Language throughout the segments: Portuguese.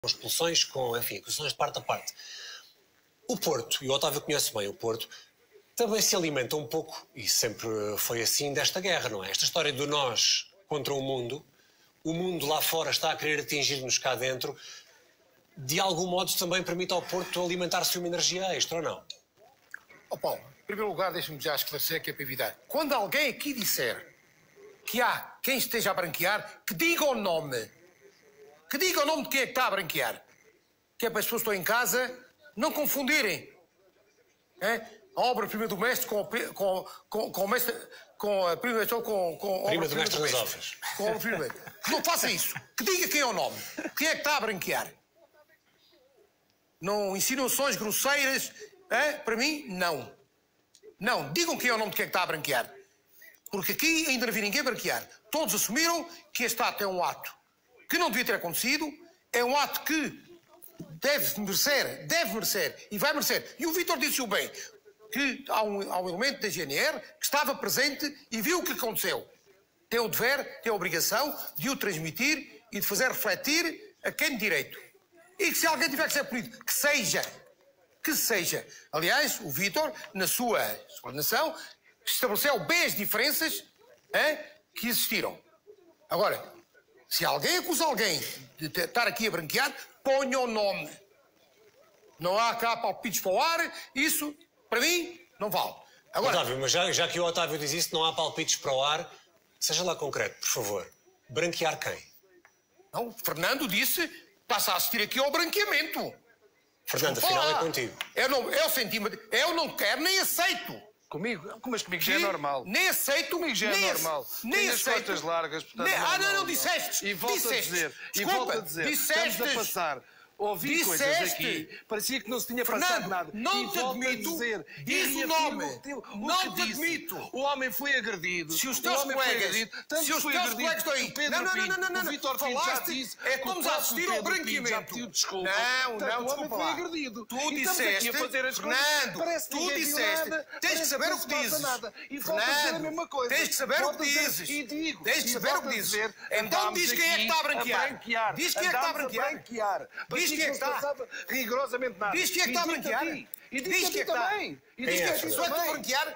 expulsões, com, enfim, acusações de parte a parte. O Porto, e o Otávio conhece bem o Porto, também se alimenta um pouco, e sempre foi assim, desta guerra, não é? Esta história do nós contra o mundo lá fora está a querer atingir-nos cá dentro, de algum modo também permite ao Porto alimentar-se de uma energia extra, ou não? Oh Paulo, em primeiro lugar, deixa-me já esclarecer que é para evitar. Quando alguém aqui disser que há quem esteja a branquear, que diga o nome. Que diga o nome de quem é que está a branquear. Que é para as pessoas que estão em casa não confundirem. É? A obra-prima do mestre com o mestre... Com a prima do mestre das obras. Com a obra-prima. Não faça isso. Que diga quem é o nome. Quem é que está a branquear. Não insinuações grosseiras. É? Para mim, não. Não. Digam quem é o nome de quem é que está a branquear. Porque aqui ainda não vi ninguém branquear. Todos assumiram que este ato é um ato que não devia ter acontecido. É um ato que deve merecer e vai merecer. E o Vítor disse-o bem, que há um elemento da GNR que estava presente e viu o que aconteceu. Tem o dever, tem a obrigação de o transmitir e de fazer refletir a quem de direito. E que se alguém tiver que ser punido, que seja. Que seja. Aliás, o Vítor, na sua explanação, estabeleceu bem as diferenças que existiram. Agora, se alguém acusa alguém de estar aqui a branquear, ponha o nome. Não há cá palpites para o ar, isso, para mim, não vale. Agora, Otávio, mas já que o Otávio diz isso, não há palpites para o ar, seja lá concreto, por favor. Branquear quem? Não, Fernando disse, está-se a assistir aqui ao branqueamento. Fernando, afinal é contigo. Eu não quero nem aceito. Comigo? Mas comigo já é normal. Nem aceito. Comigo já é normal. Nem aceito. As costas largas, portanto... Não disseste. E volto a dizer. Desculpa, disseste. Estamos a passar... Ouvi coisas aqui, parecia que não se tinha passado nada. Não te admito. Diz o nome. Não te admito. O homem foi agredido. Se os teus colegas estão aí. Não. O Vítor Pinto já disse. É que estamos a assistir ao branqueamento. Não, desculpa lá. Tu disseste. Fernando, tu disseste. Tens que saber o que dizes. Fernando, tens que saber o que dizes. Tens que saber o que dizes. Então diz quem é que está a branquear. Diz quem é que está a branquear. Diz quem é que está. Rigorosamente nada. Diz quem é que está a branquear. E diz quem é que está. E diz quem é que está a branquear.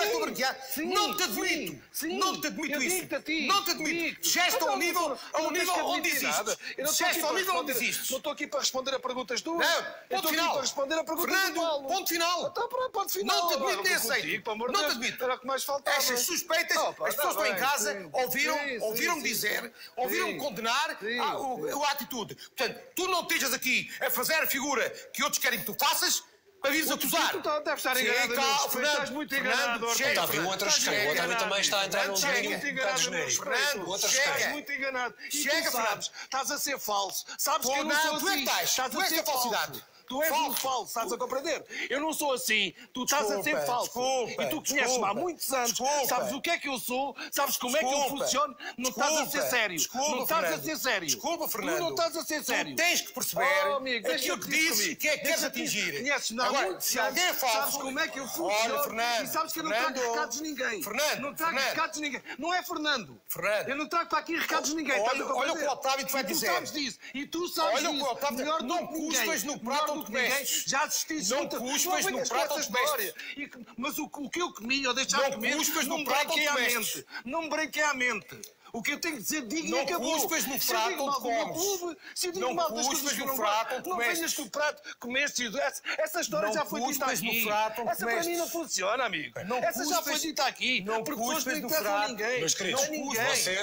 Não te admito. Não te admito isso. Não te admito. Gesto ao nível onde existes. Gesto ao nível onde existes. Não estou aqui para responder a perguntas tuas. Não, ponto final. Para responder a perguntas Fernando, do Paulo. ponto final. Então, ponto final. Não te admito nem aceito. Não te admito. Era o que mais faltava. Estas suspeitas, as pessoas estão em casa, ouviram-me dizer, ouviram-me condenar a atitude. Portanto, tu não estejas aqui a fazer a figura que outros querem que tu faças, para vires acusar. Tu deves estar enganado. Estás muito enganado. Otávio, o outro Otávio também está a entrar num domínio um bocado genérico. Fernando, estás muito enganado. E tu sabes, estás a ser falso. Sabes que eu não sou assim. Tu é que estás a ser falsidade. Tu és muito falso, estás a compreender? Eu não sou assim, tu estás a ser falso. E tu conheces-me há muitos anos, sabes o que é que eu sou, sabes como é que eu funciono, não estás a ser sério. Não estás a ser sério. Desculpa, Fernando. Tu não estás a ser sério. Tu tens que perceber aquilo que dizes que é que queres atingir. Conheces-me há Agora, muitos se anos, alguém é falso... sabes como é que eu funciono. Olha, Fernando. E sabes que eu não trago recados de ninguém. Não trago recados de ninguém. Não é Fernando. Eu não trago para aqui recados de ninguém. Olha o que o Otávio te vai dizer. Tu sabes disso. E tu sabes disso. Olha o que o Otávio... Não cuspas no prato onde comestes. Já assististe não cuspas no prato onde comestes. Mas o que eu comi ou deixar de comer, não me branquei à mente. Não me branquei à mente. O que eu tenho que dizer, digo e acabou. Não cuspas no prato onde comes. Se eu digo mal das coisas que eu não gosto, não venhas que o prato comeste. Essa história já foi dita aqui. Essa para mim não funciona, amigo. Essa já foi dita aqui. Porque pessoas não interessam a ninguém. Meus queridos, vocês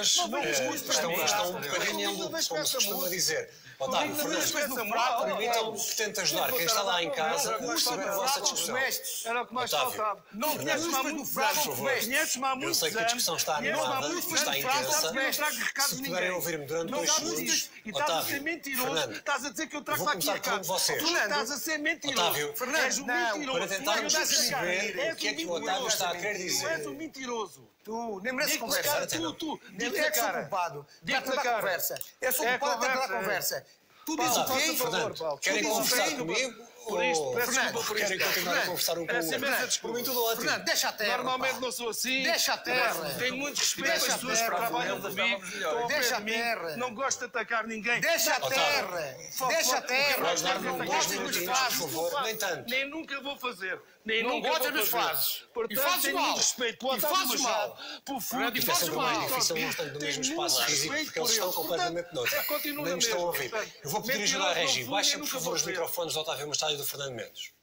estão um bocadinho em luto, como se costuma dizer. Otávio, permitam-me que tente ajudar. Quem está lá em casa a perceber a vossa discussão. Era o que mais faltava. Não conheces-me há muitos anos. Conheces-me há muitos anos. Eu sei que a discussão está animada, está intensa. Se puderem ouvir-me durante 2 segundos, e estás a ser mentiroso. Estás a dizer que eu trago para aqui recados. Tu estás a ser mentiroso. Otávio, és um mentiroso. para tentarmos perceber o que é que o Otávio está a querer dizer. Tu és um mentiroso. Tu nem mereces conversa. Tu. Digo-te a cara. Culpado. Digo-te a conversa. Eu sou culpado de ter a conversa. Tu dizes o quê? Fernando, querem conversar comigo por isto, peço desculpa por isto. Querem continuar a conversar um com o outro. Por mim tudo ótimo. Fernando, deixa a terra. Normalmente não sou assim. Deixa a terra. Tenho muito respeito pelas pessoas que trabalham comigo. Deixa a terra. Não gosto de atacar ninguém. Deixa a terra. Deixa a terra. Vais dar-me 2 minutinhos, por favor. Nem tanto. Nem nunca vou fazer. Não gosta, mas fazes. E fazes mal. Respeito pelo E fazes mal. Por fundo. E faz mais difícil não estando no mesmo espaço físico, porque eles estão completamente noutro. Nem me estão a ouvir. Eu vou pedir ajuda à Regi. Baixa, por favor, os microfones do Otávio Machado e do Fernando Mendes.